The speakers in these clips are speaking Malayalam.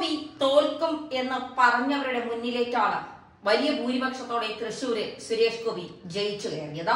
ഗോപി തോൽക്കും എന്ന് പറഞ്ഞവരുടെ മുന്നിലേക്കാണ് വലിയ ഭൂരിപക്ഷത്തോടെ തൃശൂര് സുരേഷ് ഗോപി ജയിച്ചു കയറിയത്.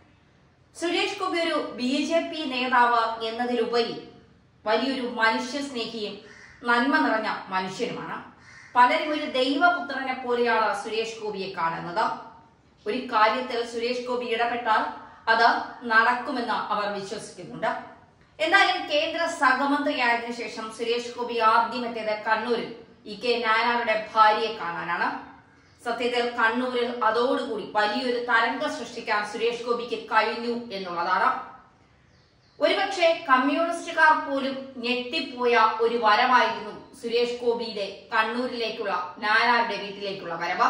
സുരേഷ് ഗോപി ഒരു BJP നേതാവ് എന്നതിലുപരി വലിയൊരു മനുഷ്യസ്നേഹിയും നന്മ നിറഞ്ഞ മനുഷ്യനുമാണ്. പലരും ഒരു ദൈവപുത്രനെ പോലെയാണ് സുരേഷ് ഗോപിയെ കാണുന്നത്. ഒരു കാര്യത്തിൽ സുരേഷ് ഗോപി ഇടപെട്ടാൽ അത് നടക്കുമെന്ന് അവർ വിശ്വസിക്കുന്നുണ്ട്. എന്നാലും കേന്ദ്ര സഹമന്ത്രിയായതിനു ശേഷം സുരേഷ് ഗോപി ആദ്യം എത്തിയത് കണ്ണൂരിൽ EK നായനാരുടെ ഭാര്യയെ കാണാനാണ്. സത്യത്തിൽ കണ്ണൂരിൽ അതോടുകൂടി വലിയൊരു തരംഗം സൃഷ്ടിക്കാൻ സുരേഷ് ഗോപിക്ക് കഴിഞ്ഞു എന്നുള്ളതാണ്. ഒരുപക്ഷെ കമ്മ്യൂണിസ്റ്റുകാർ പോലും ഞെട്ടിപ്പോയ ഒരു വരവായിരുന്നു സുരേഷ് ഗോപിയുടെ കണ്ണൂരിലേക്കുള്ള നായനാരുടെ വീട്ടിലേക്കുള്ള വരവ്.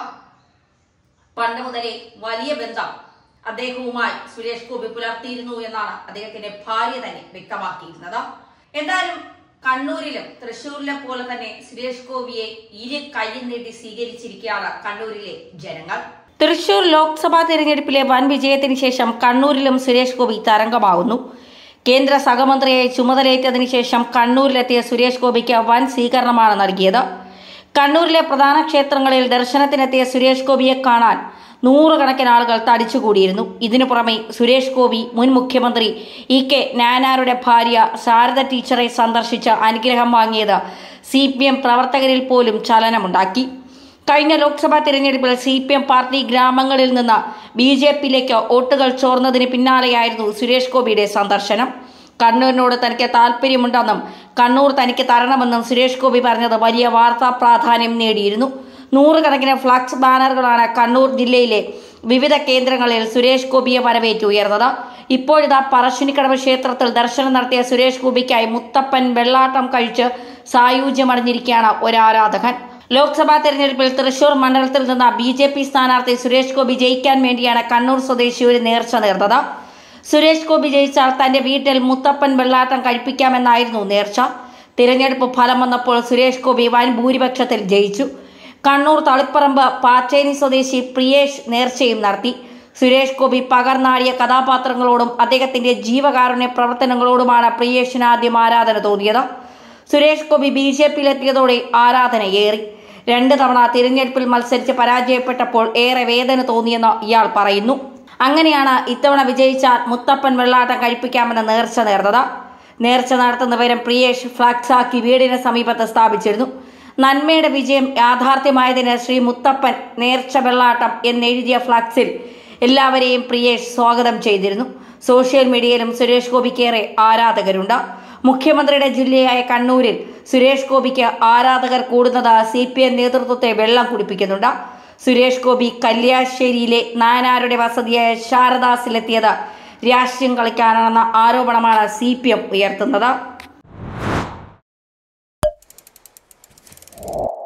പണ്ട് മുതലേ വലിയ ബന്ധം അദ്ദേഹവുമായി സുരേഷ് ഗോപി പുലർത്തിയിരുന്നു എന്നാണ് അദ്ദേഹത്തിന്റെ ഭാര്യ തന്നെ വ്യക്തമാക്കിയിരുന്നത്. എന്തായാലും കണ്ണൂരിലും തൃശൂരിലെ പോലെ തന്നെ സുരേഷ് ഗോപിയെ ഇരു കൈയും നീട്ടി സ്വീകരിച്ചിരിക്കുകയാണ് കണ്ണൂരിലെ ജനങ്ങൾ. തൃശൂർ ലോക്സഭാ തെരഞ്ഞെടുപ്പിലെ വൻ വിജയത്തിന് ശേഷം കണ്ണൂരിലും സുരേഷ് ഗോപി തരംഗമാകുന്നു. കേന്ദ്ര സഹമന്ത്രിയായി ചുമതലയേറ്റതിനു ശേഷം കണ്ണൂരിലെത്തിയ സുരേഷ് ഗോപിക്ക് വൻ സ്വീകരണമാണ് നൽകിയത്. കണ്ണൂരിലെ പ്രധാന ക്ഷേത്രങ്ങളിൽ ദർശനത്തിനെത്തിയ സുരേഷ് ഗോപിയെ കാണാൻ നൂറുകണക്കിന് ആളുകൾ തടിച്ചുകൂടിയിരുന്നു. ഇതിനു പുറമെ സുരേഷ് ഗോപി മുൻ മുഖ്യമന്ത്രി EK നായനാരുടെ ഭാര്യ ശാരദ ടീച്ചറെ സന്ദർശിച്ച് അനുഗ്രഹം വാങ്ങിയത് CPM പ്രവർത്തകരിൽ പോലും ചലനമുണ്ടാക്കി. കഴിഞ്ഞ ലോക്സഭാ തിരഞ്ഞെടുപ്പിൽ CPM പാർട്ടി ഗ്രാമങ്ങളിൽ നിന്ന് BJPയിലേക്ക് വോട്ടുകൾ ചോർന്നതിന് പിന്നാലെയായിരുന്നു സുരേഷ് ഗോപിയുടെ സന്ദർശനം. കണ്ണൂരിനോട് തനിക്ക് താല്പര്യമുണ്ടെന്നും കണ്ണൂർ തനിക്ക് തരണമെന്നും സുരേഷ് ഗോപി പറഞ്ഞത് വലിയ വാർത്താ പ്രാധാന്യം നേടിയിരുന്നു. നൂറുകണക്കിന് ഫ്ലക്സ് ബാനറുകളാണ് കണ്ണൂർ ജില്ലയിലെ വിവിധ കേന്ദ്രങ്ങളിൽ സുരേഷ് ഗോപിയെ വരവേറ്റുയർന്നത്. ഇപ്പോഴിതാ പറശ്ശിനിക്കടവ് ക്ഷേത്രത്തിൽ ദർശനം നടത്തിയ സുരേഷ് ഗോപിക്കായി മുത്തപ്പൻ വെള്ളാട്ടം കഴിച്ച് സായുജ്യമടഞ്ഞിരിക്കുകയാണ് ഒരു ആരാധകൻ. ലോക്സഭാ തെരഞ്ഞെടുപ്പിൽ തൃശൂർ മണ്ഡലത്തിൽ നിന്ന് BJP സ്ഥാനാർത്ഥി സുരേഷ് ഗോപി ജയിക്കാൻ വേണ്ടിയാണ് കണ്ണൂർ സ്വദേശി ഒരു നേർച്ച നേർന്നത്. സുരേഷ് ഗോപി ജയിച്ചാൽ തന്റെ വീട്ടിൽ മുത്തപ്പൻ വെള്ളാട്ടം കഴിപ്പിക്കാമെന്നായിരുന്നു നേർച്ച. തിരഞ്ഞെടുപ്പ് ഫലം വന്നപ്പോൾ സുരേഷ് ഗോപി വൻ ഭൂരിപക്ഷത്തിൽ ജയിച്ചു. കണ്ണൂർ തളിപ്പറമ്പ് പാച്ചേനി സ്വദേശി പ്രിയേഷ് നേർച്ചയും നടത്തി. സുരേഷ് ഗോപി പകർന്നാടിയ കഥാപാത്രങ്ങളോടും അദ്ദേഹത്തിന്റെ ജീവകാരുണ്യ പ്രവർത്തനങ്ങളോടുമാണ് പ്രിയേഷിന് ആദ്യം ആരാധന തോന്നിയത്. സുരേഷ് ഗോപി BJPയിലെത്തിയതോടെ ആരാധനയേറി. 2 തവണ തിരഞ്ഞെടുപ്പിൽ മത്സരിച്ച് പരാജയപ്പെട്ടപ്പോൾ ഏറെ വേദന തോന്നിയെന്ന് ഇയാൾ പറയുന്നു. അങ്ങനെയാണ് ഇത്തവണ വിജയിച്ചാൽ മുത്തപ്പൻ വെള്ളാട്ടം കഴിപ്പിക്കാമെന്ന് നേർച്ച നേർന്നത്. നേർച്ച നടത്തുന്ന വിവരം പ്രിയേഷ് ഫ്ലക്സാക്കി വീടിന് സമീപത്ത് സ്ഥാപിച്ചിരുന്നു. നന്മയുടെ വിജയം യാഥാർത്ഥ്യമായതിന് ശ്രീ മുത്തപ്പൻ നേർച്ച വെള്ളാട്ടം എന്നെഴുതിയ ഫ്ലക്സിൽ എല്ലാവരെയും പ്രിയേഷ് സ്വാഗതം ചെയ്തിരുന്നു. സോഷ്യൽ മീഡിയയിലും സുരേഷ് ഗോപിക്കേറെ ആരാധകരുണ്ട്. മുഖ്യമന്ത്രിയുടെ ജില്ലയായ കണ്ണൂരിൽ സുരേഷ് ഗോപിക്ക് ആരാധകർ കൂടുന്നത് CPM നേതൃത്വത്തെ വെള്ളം കുടിപ്പിക്കുന്നുണ്ട്. സുരേഷ് ഗോപി കല്യാശ്ശേരിയിലെ നായനാരുടെ വസതിയായ ശാരദാസിലെത്തിയത് രാഷ്ട്രീയം കളിക്കാനാണെന്ന ആരോപണമാണ് CPM ഉയർത്തുന്നത്.